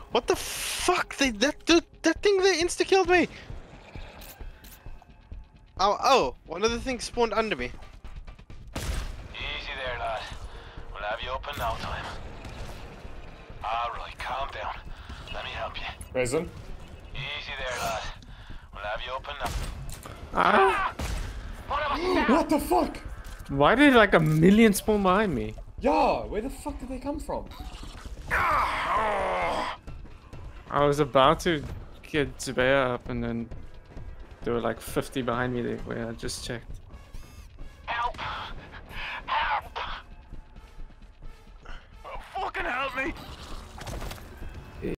What the fuck? That thing they insta killed me. Oh, one of the things spawned under me. Easy there, lad. We'll have you up in no time. Alright, calm down. Let me help you. Prison. Easy there, lad. We'll have you up in no... Ah! What the fuck? Why did like a million spawn behind me? Yeah, where the fuck did they come from? I was about to get Zubair up and then there were like 50 behind me there where I just checked. Help! Help! Oh, fucking help me!